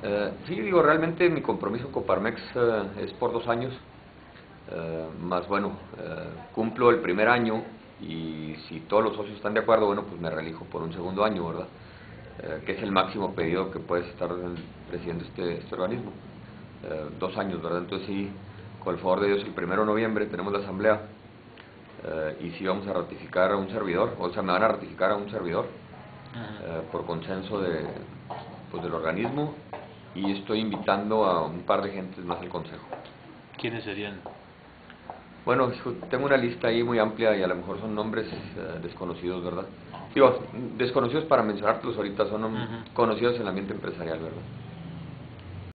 Sí, digo, realmente mi compromiso con Coparmex es por 2 años, más bueno, cumplo el primer año y si todos los socios están de acuerdo, bueno, pues me reelijo por un segundo año, ¿verdad? Que es el máximo pedido que puedes estar presidiendo este organismo. 2 años, ¿verdad? Entonces sí, con el favor de Dios, el 1 de noviembre tenemos la asamblea y sí vamos a ratificar a un servidor, o sea, me van a ratificar a un servidor por consenso pues, del organismo, y estoy invitando a un par de gentes más al consejo. ¿Quiénes serían? Bueno, tengo una lista ahí muy amplia y a lo mejor son nombres desconocidos, ¿verdad? Digo, desconocidos para mencionarlos ahorita, son conocidos en el ambiente empresarial, ¿verdad?